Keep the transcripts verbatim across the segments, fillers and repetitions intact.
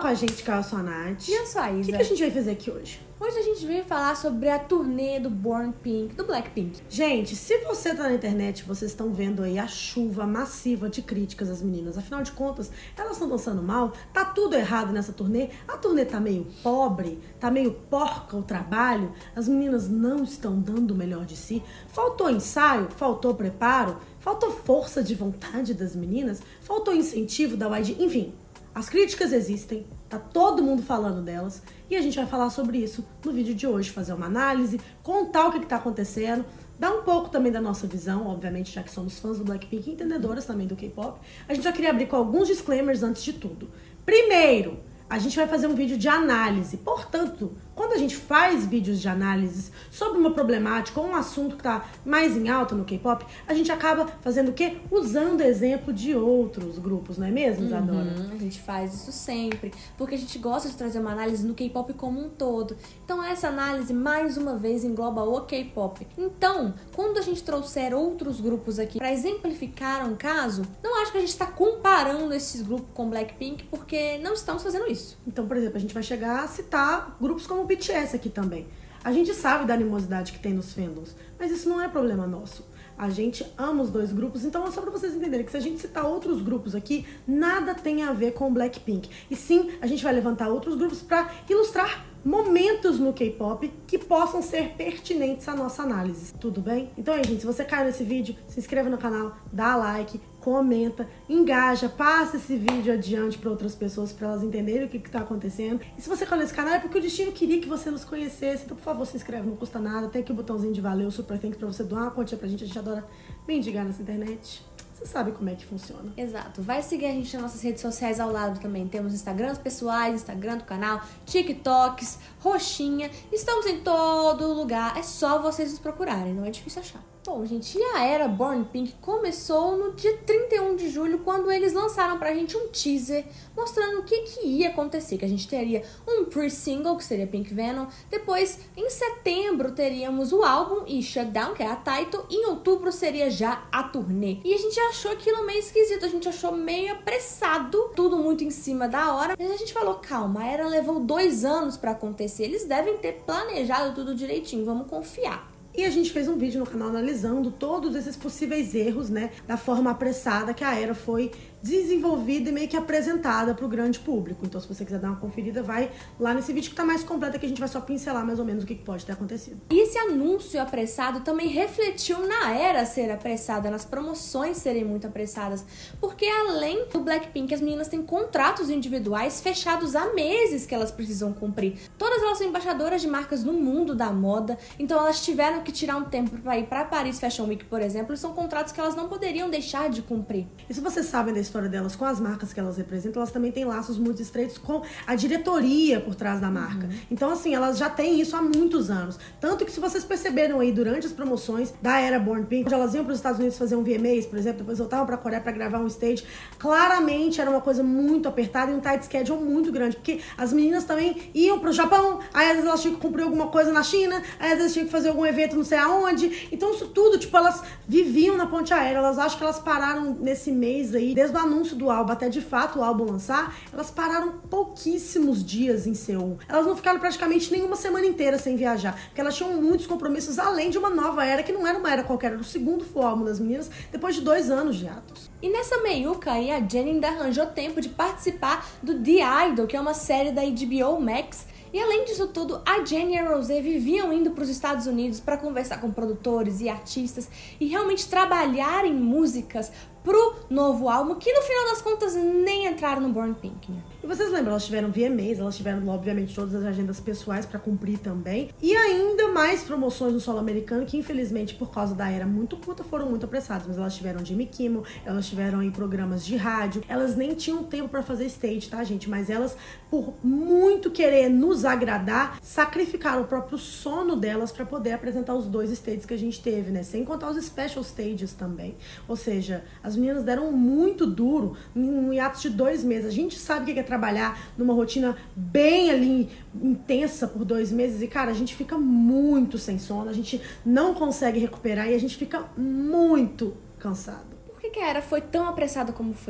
com a gente, que eu sou a Nath. E eu sou a Isa. O que, que a gente vai fazer aqui hoje? Hoje a gente veio falar sobre a turnê do Born Pink, do Blackpink. Gente, se você tá na internet, vocês estão vendo aí a chuva massiva de críticas às meninas. Afinal de contas, elas estão dançando mal, tá tudo errado nessa turnê. A turnê tá meio pobre, tá meio porca o trabalho. As meninas não estão dando o melhor de si. Faltou ensaio, faltou preparo, faltou força de vontade das meninas, faltou incentivo da Y G, enfim. As críticas existem, tá todo mundo falando delas e a gente vai falar sobre isso no vídeo de hoje, fazer uma análise, contar o que, que tá acontecendo, dar um pouco também da nossa visão, obviamente, já que somos fãs do Blackpink e entendedoras também do K-pop. A gente já queria abrir com alguns disclaimers antes de tudo. Primeiro, a gente vai fazer um vídeo de análise, portanto, quando a gente faz vídeos de análise sobre uma problemática ou um assunto que tá mais em alta no K-pop, a gente acaba fazendo o quê? Usando exemplo de outros grupos, não é mesmo, Isadora? Uhum, a gente faz isso sempre, porque a gente gosta de trazer uma análise no K-pop como um todo. Então essa análise, mais uma vez, engloba o K-pop. Então, quando a gente trouxer outros grupos aqui para exemplificar um caso, não acho que a gente está comparando esses grupos com Blackpink, porque não estamos fazendo isso. Então, por exemplo, a gente vai chegar a citar grupos como o B T S aqui também. A gente sabe da animosidade que tem nos fandoms, mas isso não é problema nosso. A gente ama os dois grupos, então é só pra vocês entenderem que se a gente citar outros grupos aqui, nada tem a ver com o Blackpink. E sim, a gente vai levantar outros grupos pra ilustrar momentos no K-pop que possam ser pertinentes à nossa análise. Tudo bem? Então aí, gente, se você caiu nesse vídeo, se inscreva no canal, dá like, comenta, engaja, passa esse vídeo adiante para outras pessoas, para elas entenderem o que está acontecendo. E se você caiu nesse canal é porque o destino queria que você nos conhecesse, então por favor se inscreve, não custa nada, tem aqui o botãozinho de valeu, super thanks para você doar uma quantia pra gente, a gente adora mendigar nessa internet. Você sabe como é que funciona. Exato. Vai seguir a gente nas nossas redes sociais ao lado também. Temos Instagrams pessoais, Instagram do canal, TikToks, roxinha. Estamos em todo lugar. É só vocês nos procurarem, não é difícil achar. Bom, gente, e a era Born Pink começou no dia trinta e um de julho, quando eles lançaram pra gente um teaser mostrando o que, que ia acontecer, que a gente teria um pre-single, que seria Pink Venom, depois, em setembro, teríamos o álbum e Shutdown, que é a title, e em outubro seria já a turnê. E a gente achou aquilo meio esquisito, a gente achou meio apressado, tudo muito em cima da hora, mas a gente falou, calma, a era levou dois anos pra acontecer, eles devem ter planejado tudo direitinho, vamos confiar. E a gente fez um vídeo no canal analisando todos esses possíveis erros, né, da forma apressada que a era foi desenvolvida e meio que apresentada para o grande público. Então, se você quiser dar uma conferida, vai lá nesse vídeo que tá mais completo, que a gente vai só pincelar mais ou menos o que pode ter acontecido. E esse anúncio apressado também refletiu na era ser apressada, nas promoções serem muito apressadas, porque além do Blackpink, as meninas têm contratos individuais fechados há meses que elas precisam cumprir. Todas elas são embaixadoras de marcas no mundo da moda, então elas tiveram que tirar um tempo para ir para Paris Fashion Week, por exemplo, e são contratos que elas não poderiam deixar de cumprir. E se vocês sabem da história delas com as marcas que elas representam, elas também têm laços muito estreitos com a diretoria por trás da marca. Uhum. Então, assim, elas já têm isso há muitos anos. Tanto que, se vocês perceberam aí durante as promoções da era Born Pink, onde elas iam para os Estados Unidos fazer um V M As, por exemplo, depois voltavam para a Coreia para gravar um stage, claramente era uma coisa muito apertada e um tight schedule muito grande, porque as meninas também iam para o Japão, aí às vezes elas tinham que cumprir alguma coisa na China, aí às vezes tinham que fazer algum evento não sei aonde. Então, isso tudo, tipo, elas viviam na ponte aérea. Elas acham que elas pararam nesse mês aí, desde o anúncio do álbum até de fato o álbum lançar, elas pararam pouquíssimos dias em Seul. Elas não ficaram praticamente nenhuma semana inteira sem viajar, porque elas tinham muitos compromissos, além de uma nova era, que não era uma era qualquer, era o segundo álbum das meninas, depois de dois anos de atos. E nessa meiuca aí, a Jennie ainda arranjou tempo de participar do The Idol, que é uma série da H B O Max. E além disso tudo, a Jennie e a Rosé viviam indo para os Estados Unidos para conversar com produtores e artistas e realmente trabalhar em músicas pro novo álbum, que no final das contas nem entraram no Born Pink, né? E vocês lembram, elas tiveram V M As, elas tiveram, obviamente, todas as agendas pessoais pra cumprir também. E ainda mais promoções no solo americano, que infelizmente, por causa da era muito curta, foram muito apressadas. Mas elas tiveram Jimmy Kimmel, elas tiveram em programas de rádio. Elas nem tinham tempo pra fazer stage, tá, gente? Mas elas, por muito querer nos agradar, sacrificaram o próprio sono delas pra poder apresentar os dois stages que a gente teve, né? Sem contar os special stages também. Ou seja, as meninas deram muito duro em um hiato de dois meses. A gente sabe o que é trabalhar numa rotina bem ali intensa por dois meses e, cara, a gente fica muito sem sono, a gente não consegue recuperar e a gente fica muito cansado. Por que que a era foi tão apressada como foi?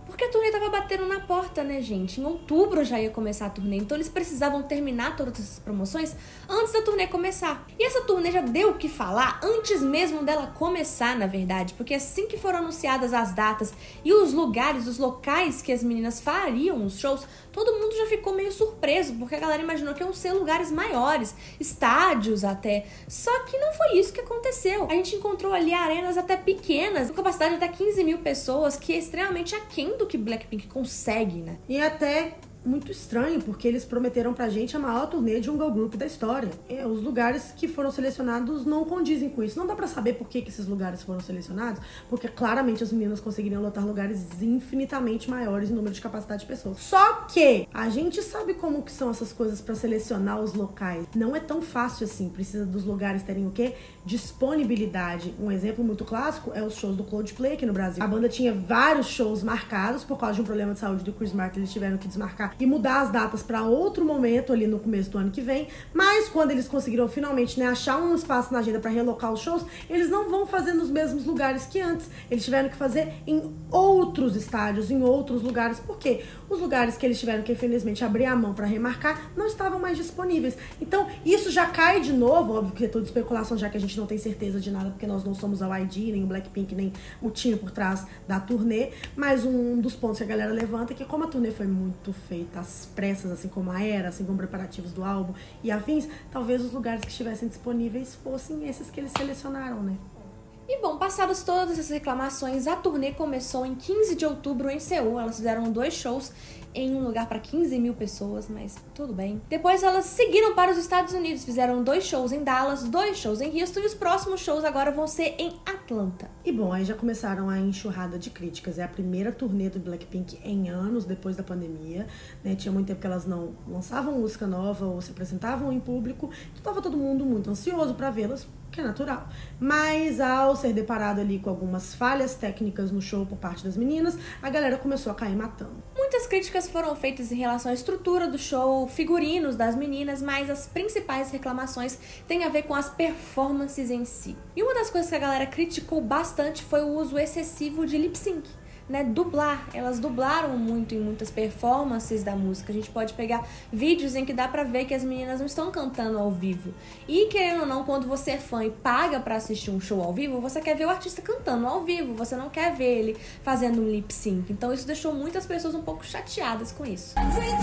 Porque a turnê tava batendo na porta, né, gente? Em outubro já ia começar a turnê, então eles precisavam terminar todas essas promoções antes da turnê começar. E essa turnê já deu o que falar antes mesmo dela começar, na verdade, porque assim que foram anunciadas as datas e os lugares, os locais que as meninas fariam os shows, todo mundo já ficou meio surpreso, porque a galera imaginou que iam ser lugares maiores, estádios até. Só que não foi isso que aconteceu. A gente encontrou ali arenas até pequenas, com capacidade de até quinze mil pessoas, que é extremamente aquém do que Blackpink consegue, né? E até muito estranho, porque eles prometeram pra gente a maior turnê de um girl group da história. E os lugares que foram selecionados não condizem com isso. Não dá pra saber por que, que esses lugares foram selecionados, porque claramente as meninas conseguiriam lotar lugares infinitamente maiores em número de capacidade de pessoas. Só que a gente sabe como que são essas coisas pra selecionar os locais. Não é tão fácil assim. Precisa dos lugares terem o quê? Disponibilidade. Um exemplo muito clássico é os shows do Coldplay aqui no Brasil. A banda tinha vários shows marcados por causa de um problema de saúde do Chris Martin. Eles tiveram que desmarcar e mudar as datas para outro momento ali no começo do ano que vem, mas quando eles conseguiram finalmente, né, achar um espaço na agenda para relocar os shows, eles não vão fazer nos mesmos lugares que antes, eles tiveram que fazer em outros estádios, em outros lugares. Por quê? Os lugares que eles tiveram que infelizmente abrir a mão para remarcar não estavam mais disponíveis. Então isso já cai de novo, óbvio que é tudo especulação, já que a gente não tem certeza de nada, porque nós não somos a Y G, nem o Blackpink, nem o time por trás da turnê, mas um dos pontos que a galera levanta é que como a turnê foi muito feita às pressas, assim como a era, assim como preparativos do álbum e afins, talvez os lugares que estivessem disponíveis fossem esses que eles selecionaram, né? E bom, passadas todas essas reclamações, a turnê começou em quinze de outubro em Seul. Elas fizeram dois shows em um lugar para quinze mil pessoas, mas tudo bem. Depois elas seguiram para os Estados Unidos, fizeram dois shows em Dallas, dois shows em Houston e os próximos shows agora vão ser em Atlanta. E bom, aí já começaram a enxurrada de críticas. É a primeira turnê do Blackpink em anos depois da pandemia, né? Tinha muito tempo que elas não lançavam música nova ou se apresentavam em público, então tava todo mundo muito ansioso para vê-las, que é natural. Mas ao ser deparado ali com algumas falhas técnicas no show por parte das meninas, a galera começou a cair matando. Muitas críticas foram feitas em relação à estrutura do show, figurinos das meninas, mas as principais reclamações têm a ver com as performances em si. E uma das coisas que a galera criticou bastante foi o uso excessivo de lip sync. Né, dublar, elas dublaram muito em muitas performances da música. A gente pode pegar vídeos em que dá pra ver que as meninas não estão cantando ao vivo. E querendo ou não, quando você é fã e paga pra assistir um show ao vivo, você quer ver o artista cantando ao vivo, você não quer ver ele fazendo um lip sync. Então isso deixou muitas pessoas um pouco chateadas com isso.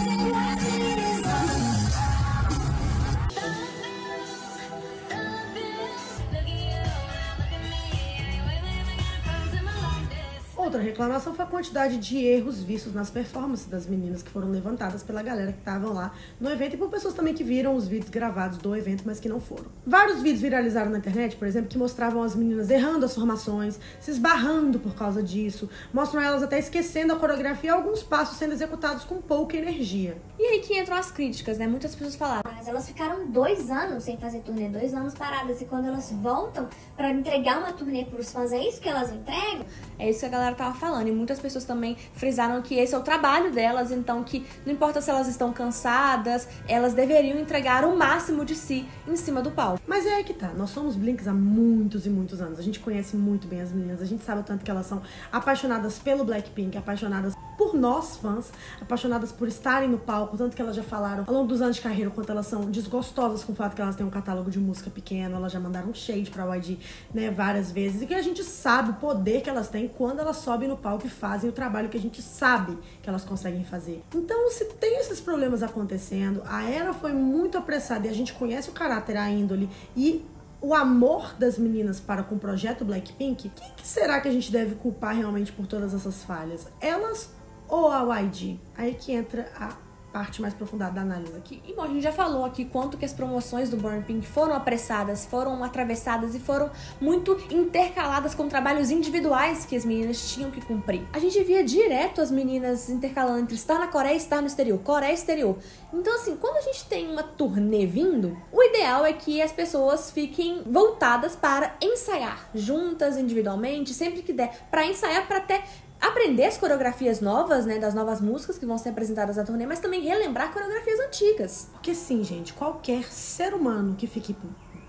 Outra reclamação foi a quantidade de erros vistos nas performances das meninas que foram levantadas pela galera que estavam lá no evento e por pessoas também que viram os vídeos gravados do evento, mas que não foram. Vários vídeos viralizaram na internet, por exemplo, que mostravam as meninas errando as formações, se esbarrando por causa disso, mostram elas até esquecendo a coreografia e alguns passos sendo executados com pouca energia. E aí que entram as críticas, né? Muitas pessoas falaram: mas elas ficaram dois anos sem fazer turnê, dois anos paradas, e quando elas voltam pra entregar uma turnê pros fãs, é isso que elas entregam? É isso que a galera tava falando, e muitas pessoas também frisaram que esse é o trabalho delas, então que não importa se elas estão cansadas, elas deveriam entregar o máximo de si em cima do palco. Mas é aí que tá, nós somos Blinks há muitos e muitos anos, a gente conhece muito bem as meninas, a gente sabe o tanto que elas são apaixonadas pelo Blackpink, apaixonadas por nós fãs, apaixonadas por estarem no palco, tanto que elas já falaram ao longo dos anos de carreira o quanto elas são desgostosas com o fato que elas têm um catálogo de música pequeno, elas já mandaram um shade pra Y G, né, várias vezes, e que a gente sabe o poder que elas têm quando elas sobem no palco e fazem o trabalho que a gente sabe que elas conseguem fazer. Então, se tem esses problemas acontecendo, a era foi muito apressada e a gente conhece o caráter, a índole e o amor das meninas para com o projeto Blackpink, quem que será que a gente deve culpar realmente por todas essas falhas? Elas ou a Y G? Aí que entra a parte mais aprofundada da análise aqui. E bom, a gente já falou aqui quanto que as promoções do Burn Pink foram apressadas, foram atravessadas e foram muito intercaladas com trabalhos individuais que as meninas tinham que cumprir. A gente via direto as meninas intercalando entre estar na Coreia e estar no exterior, Coreia e exterior. Então assim, quando a gente tem uma turnê vindo, o ideal é que as pessoas fiquem voltadas para ensaiar, juntas, individualmente, sempre que der, para ensaiar, para até aprender as coreografias novas, né, das novas músicas que vão ser apresentadas na turnê, mas também relembrar coreografias antigas. Porque sim, gente, qualquer ser humano que fique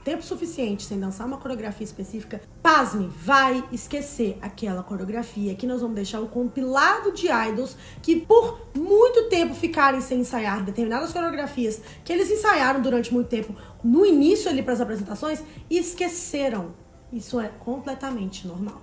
tempo suficiente sem dançar uma coreografia específica, pasme, vai esquecer aquela coreografia, que nós vamos deixar um compilado de idols que por muito tempo ficarem sem ensaiar determinadas coreografias que eles ensaiaram durante muito tempo no início ali para as apresentações e esqueceram. Isso é completamente normal.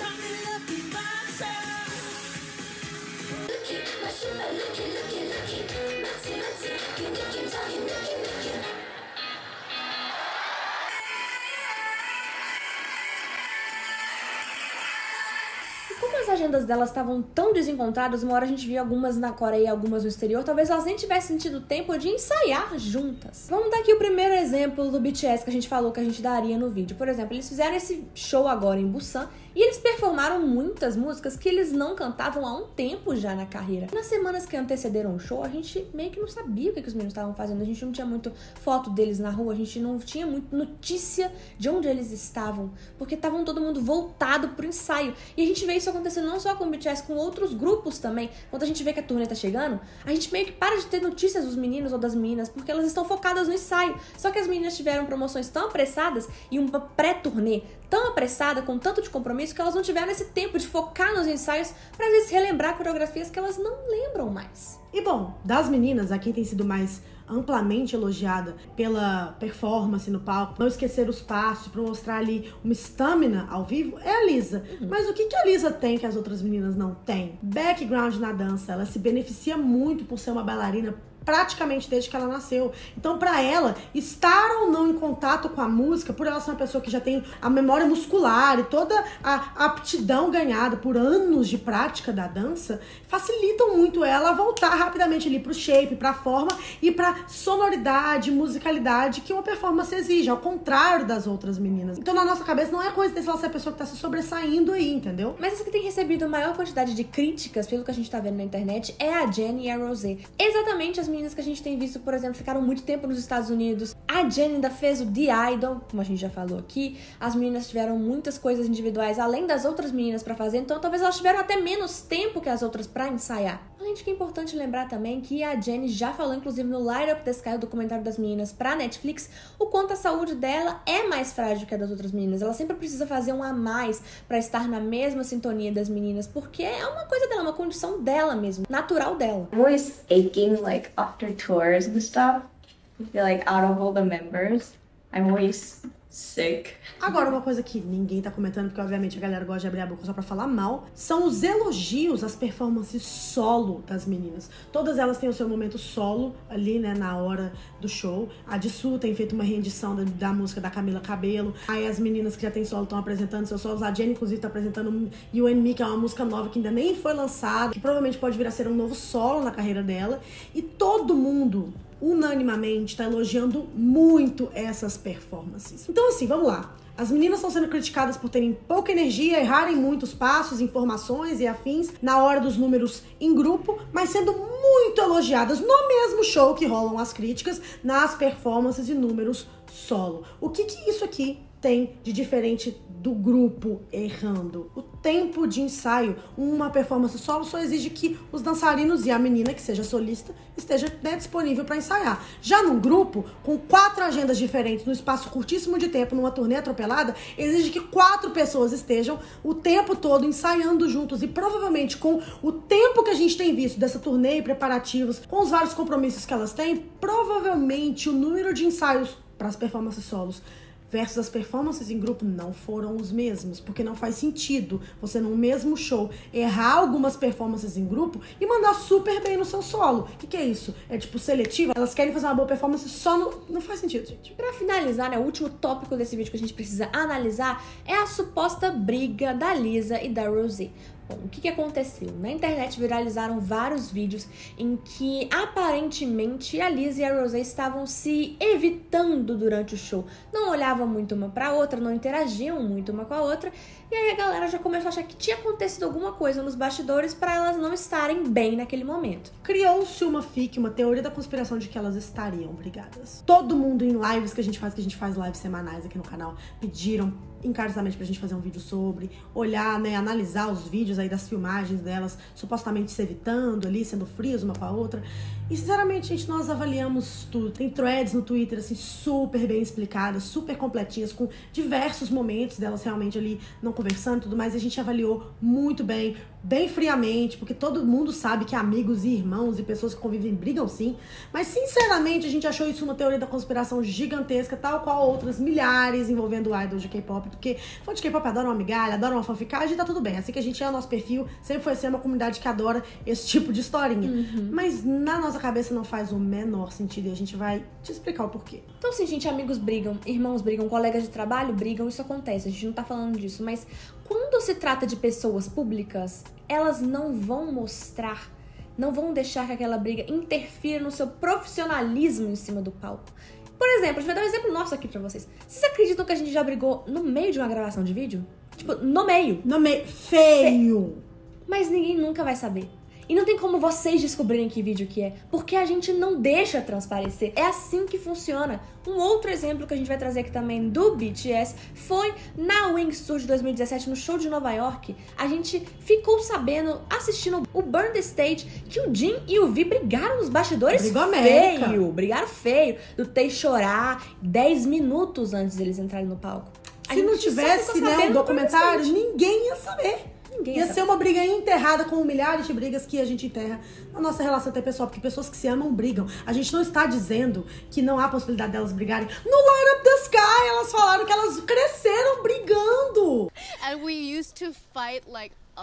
Como as agendas delas estavam tão desencontradas, uma hora a gente via algumas na Coreia e algumas no exterior, talvez elas nem tivessem tido tempo de ensaiar juntas. Vamos dar aqui o primeiro exemplo do B T S que a gente falou que a gente daria no vídeo. Por exemplo, eles fizeram esse show agora em Busan e eles performaram muitas músicas que eles não cantavam há um tempo já na carreira. Nas semanas que antecederam o show, a gente meio que não sabia o que, que os meninos estavam fazendo. A gente não tinha muito foto deles na rua, a gente não tinha muito notícia de onde eles estavam, porque estavam todo mundo voltado pro ensaio. E a gente vê isso acontecendo não só com o B T S, com outros grupos também. Quando a gente vê que a turnê tá chegando, a gente meio que para de ter notícias dos meninos ou das meninas, porque elas estão focadas no ensaio. Só que as meninas tiveram promoções tão apressadas e uma pré-turnê tão apressada, com tanto de compromisso, que elas não tiveram esse tempo de focar nos ensaios pra às vezes relembrar coreografias que elas não lembram mais. E bom, das meninas, a quem tem sido mais amplamente elogiada pela performance no palco, não esquecer os passos, pra mostrar ali uma estamina ao vivo, é a Lisa. Uhum. Mas o que, que a Lisa tem que as outras meninas não têm? Background na dança. Ela se beneficia muito por ser uma bailarina praticamente desde que ela nasceu. Então, pra ela, estar ou não em contato com a música, por ela ser uma pessoa que já tem a memória muscular e toda a aptidão ganhada por anos de prática da dança, facilitam muito ela a voltar rapidamente ali pro shape, pra forma e pra sonoridade, musicalidade que uma performance exige, ao contrário das outras meninas. Então, na nossa cabeça, não é coisa desse ela ser a pessoa que tá se sobressaindo aí, entendeu? Mas essa que tem recebido a maior quantidade de críticas, pelo que a gente tá vendo na internet, é a Jennie e a Rosé. Exatamente as meninas que a gente tem visto, por exemplo, ficaram muito tempo nos Estados Unidos. A Jennie ainda fez o The Idol, como a gente já falou aqui. As meninas tiveram muitas coisas individuais, além das outras meninas pra fazer, então talvez elas tiveram até menos tempo que as outras pra ensaiar. Além de que é importante lembrar também que a Jennie já falou, inclusive no Light Up the Sky, o documentário das meninas pra Netflix, o quanto a saúde dela é mais frágil que a das outras meninas. Ela sempre precisa fazer um a mais pra estar na mesma sintonia das meninas, porque é uma coisa dela, uma condição dela mesmo, natural dela. Always aching, like, after tours and stuff. I feel like out of all the members, I'm always sick. Agora, uma coisa que ninguém tá comentando, porque obviamente a galera gosta de abrir a boca só pra falar mal, são os elogios às performances solo das meninas. Todas elas têm o seu momento solo ali, né, na hora do show. A Jisoo tem feito uma rendição da, da música da Camila Cabello. Aí as meninas que já tem solo estão apresentando seus solos. A Jennie, inclusive, tá apresentando You and Me, que é uma música nova que ainda nem foi lançada, que provavelmente pode vir a ser um novo solo na carreira dela. E todo mundo unanimamente tá elogiando muito essas performances. Então assim, vamos lá. As meninas estão sendo criticadas por terem pouca energia, errarem muitos passos, informações e afins na hora dos números em grupo, mas sendo muito elogiadas no mesmo show que rolam as críticas nas performances e números solo. O que que isso aqui tem de diferente do grupo errando? O tempo de ensaio. Uma performance solo só exige que os dançarinos e a menina, que seja solista, esteja, né, disponível para ensaiar. Já num grupo, com quatro agendas diferentes, num espaço curtíssimo de tempo, numa turnê atropelada, exige que quatro pessoas estejam o tempo todo ensaiando juntos. E provavelmente com o tempo que a gente tem visto dessa turnê e preparativos, com os vários compromissos que elas têm, provavelmente o número de ensaios para as performances solos versus as performances em grupo não foram os mesmos, porque não faz sentido você no mesmo show errar algumas performances em grupo e mandar super bem no seu solo. O que, que é isso? É tipo seletivo? Elas querem fazer uma boa performance só no... Não faz sentido, gente. Pra finalizar, né, o último tópico desse vídeo que a gente precisa analisar é a suposta briga da Lisa e da Rosé. Bom, o que, que aconteceu? Na internet viralizaram vários vídeos em que aparentemente a Lisa e a Rosé estavam se evitando durante o show. Não olhavam muito uma pra outra, não interagiam muito uma com a outra. E aí a galera já começou a achar que tinha acontecido alguma coisa nos bastidores pra elas não estarem bem naquele momento. Criou-se uma fic, uma teoria da conspiração de que elas estariam brigadas. Todo mundo em lives que a gente faz, que a gente faz lives semanais aqui no canal, pediram encarecidamente pra gente fazer um vídeo sobre, olhar, né, analisar os vídeos aí das filmagens delas, supostamente se evitando ali, sendo frias uma com a outra. E sinceramente, gente, nós avaliamos tudo. Tem threads no Twitter, assim, super bem explicadas, super completinhas, com diversos momentos delas realmente ali não conversando e tudo mais. E a gente avaliou muito bem, bem friamente, porque todo mundo sabe que amigos e irmãos e pessoas que convivem brigam sim. Mas, sinceramente, a gente achou isso uma teoria da conspiração gigantesca, tal qual outras milhares envolvendo idols de K-pop. Porque fã de K-pop adora uma migalha, adora uma fanficagem, tá tudo bem. Assim que a gente é o nosso perfil, sempre foi ser uma comunidade que adora esse tipo de historinha. Uhum. Mas na nossa cabeça não faz o menor sentido e a gente vai te explicar o porquê. Então, sim, gente, amigos brigam, irmãos brigam, colegas de trabalho brigam, isso acontece, a gente não tá falando disso. Mas quando se trata de pessoas públicas, elas não vão mostrar, não vão deixar que aquela briga interfira no seu profissionalismo em cima do palco. Por exemplo, a gente vai dar um exemplo nosso aqui pra vocês. Vocês acreditam que a gente já brigou no meio de uma gravação de vídeo? Tipo, no meio. No meio. Feio! Mas ninguém nunca vai saber. E não tem como vocês descobrirem que vídeo que é, porque a gente não deixa transparecer. É assim que funciona. Um outro exemplo que a gente vai trazer aqui também do B T S foi na Wings Tour de dois mil e dezessete, no show de Nova York. A gente ficou sabendo, assistindo o Burn the Stage, que o Jin e o V brigaram nos bastidores. Brigou América. feio. Brigaram feio. Do Tay chorar dez minutos antes deles entrarem no palco. A Se não gente só tivesse, ficou né, sabendo um no documentário, Burn the Stage. ninguém ia saber. Ninguém Ia sabe. ser uma briga enterrada com milhares de brigas que a gente enterra na nossa relação interpessoal, porque pessoas que se amam brigam. A gente não está dizendo que não há possibilidade delas brigarem. No Light Up the Sky, elas falaram que elas cresceram brigando. And we used to fight like a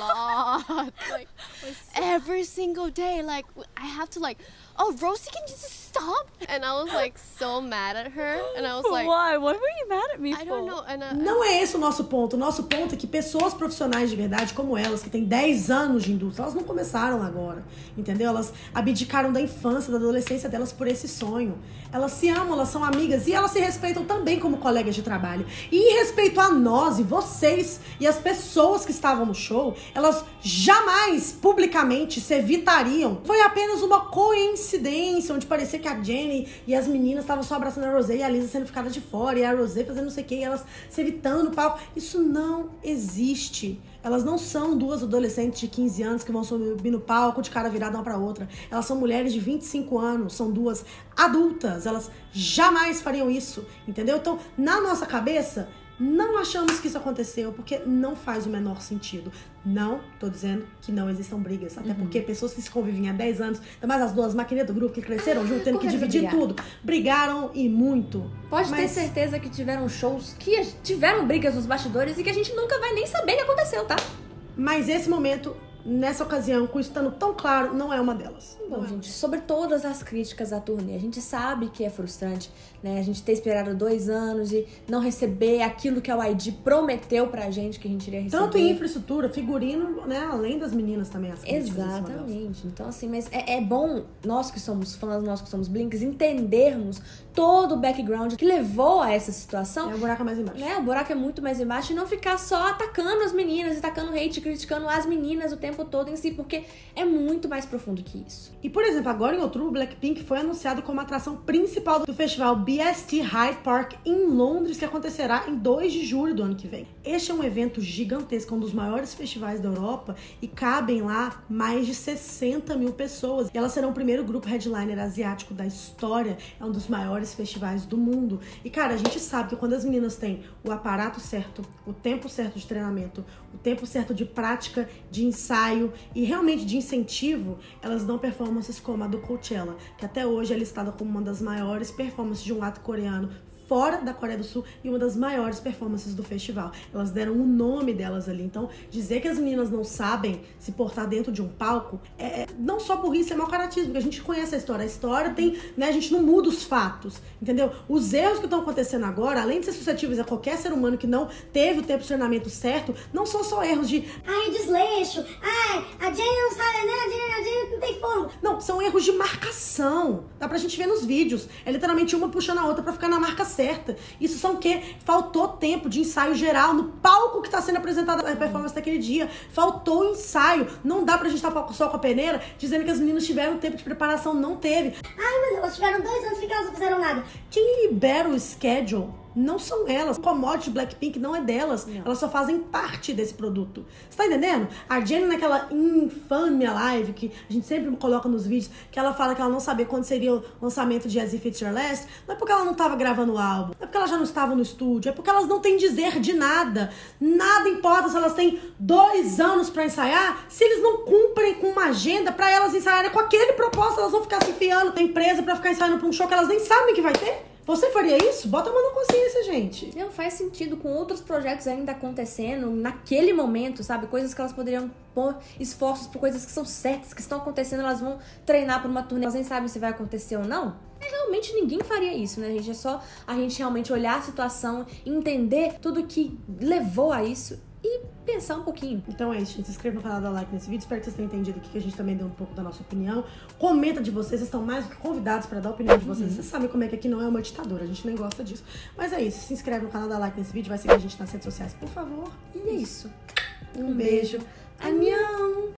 lot, like every single day. Like I have to like, oh, Rosie, can you just stop? And I was like so mad at her, and I was like, Why? What were you mad at me for? I don't know. And uh, Não é esse o nosso ponto. O nosso ponto é que pessoas profissionais de verdade, como elas, que têm dez anos de indústria, elas não começaram agora, entendeu? Elas abdicaram da infância, da adolescência delas por esse sonho. Elas se amam, elas são amigas e elas se respeitam também como colegas de trabalho. E em respeito a nós e vocês e as pessoas que estavam no show, elas jamais publicamente se evitariam. Foi apenas uma coincidência, onde parecia que a Jennie e as meninas estavam só abraçando a Rosé e a Lisa sendo ficada de fora, e a Rosé fazendo não sei o que, e elas se evitando no palco. Isso não existe. Elas não são duas adolescentes de quinze anos que vão subir no palco de cara virada uma pra outra. Elas são mulheres de vinte e cinco anos, são duas adultas. Elas jamais fariam isso, entendeu? Então, na nossa cabeça, não achamos que isso aconteceu, porque não faz o menor sentido. Não tô dizendo que não existam brigas, até porque pessoas que se convivem há dez anos, ainda mais as duas maquininhas do grupo que cresceram junto, tendo que Porque dividir brigaram. tudo, brigaram e muito. Pode ter Mas- certeza que tiveram shows que tiveram brigas nos bastidores e que a gente nunca vai nem saber o que aconteceu, tá? Mas esse momento, nessa ocasião, com isso estando tão claro, não é uma delas. Bom, Não é. gente, sobre todas as críticas à turnê, a gente sabe que é frustrante, né? A gente ter esperado dois anos e não receber aquilo que a Y G prometeu pra gente que a gente iria receber. Tanto em infraestrutura, figurino, né? Além das meninas também, as críticas em cima delas. Exatamente. Então, assim, mas é, é bom nós que somos fãs, nós que somos Blinks, entendermos todo o background que levou a essa situação. É o buraco mais embaixo. Né? O buraco é muito mais embaixo e não ficar só atacando as meninas, atacando hate, criticando as meninas o tempo todo em si, porque é muito mais profundo que isso. E, por exemplo, agora em outubro, Blackpink foi anunciado como atração principal do festival B S T Hyde Park em Londres, que acontecerá em dois de julho do ano que vem. Este é um evento gigantesco, um dos maiores festivais da Europa, e cabem lá mais de sessenta mil pessoas. E elas serão o primeiro grupo headliner asiático da história, é um dos maiores festivais do mundo. E, cara, a gente sabe que quando as meninas têm o aparato certo, o tempo certo de treinamento, o tempo certo de prática, de ensaio e realmente de incentivo, elas dão performances como a do Coachella, que até hoje é listada como uma das maiores performances de um ato coreano fora da Coreia do Sul e uma das maiores performances do festival. Elas deram o nome delas ali. Então, dizer que as meninas não sabem se portar dentro de um palco é é não só burrice, é mau caratismo, porque a gente conhece a história. A história tem, né, a gente não muda os fatos, entendeu? Os erros que estão acontecendo agora, além de ser suscetíveis a qualquer ser humano que não teve o tempo de treinamento certo, não são só erros de Ai, desleixo. Ai, a Jenny não sabe, né? A Jenny, a Jenny não tem fogo. Não, são erros de marcação. Dá pra gente ver nos vídeos. É literalmente uma puxando a outra pra ficar na marca certa. Isso são o quê? Faltou tempo de ensaio geral no palco que tá sendo apresentada a performance daquele dia. Faltou ensaio. Não dá pra gente estar só com a peneira dizendo que as meninas tiveram tempo de preparação. Não teve. Ai, mas elas tiveram dois anos, por que elas não fizeram nada? Quem libera o schedule não são elas. O commodity Blackpink não é delas. Não. Elas só fazem parte desse produto. Você tá entendendo? A Jennie naquela infame live que a gente sempre coloca nos vídeos, que ela fala que ela não sabia quando seria o lançamento de As If It's Your Last, não é porque ela não tava gravando o álbum, não é porque ela já não estava no estúdio, é porque elas não têm dizer de nada. Nada importa se elas têm dois anos pra ensaiar, se eles não cumprem com uma agenda pra elas ensaiarem com aquele propósito, elas vão ficar se enfiando na empresa pra ficar ensaiando pra um show que elas nem sabem que vai ter. Você faria isso? Bota a mão na consciência, gente. Não faz sentido com outros projetos ainda acontecendo naquele momento, sabe? Coisas que elas poderiam pôr esforços por coisas que são certas, que estão acontecendo, elas vão treinar por uma turnê, elas nem sabem se vai acontecer ou não. É, realmente ninguém faria isso, né, gente? É só a gente realmente olhar a situação, entender tudo que levou a isso e pensar um pouquinho. Então é isso, gente. Se inscreva no canal, dá like nesse vídeo. Espero que vocês tenham entendido aqui, que a gente também deu um pouco da nossa opinião. Comenta de vocês, vocês estão mais do que convidados pra dar a opinião de vocês. Uhum. Vocês sabem como é que aqui não é uma ditadura, a gente nem gosta disso. Mas é isso, se inscreve no canal, dá like nesse vídeo, vai seguir a gente nas redes sociais, por favor. E é isso. Um beijo. Annyeong!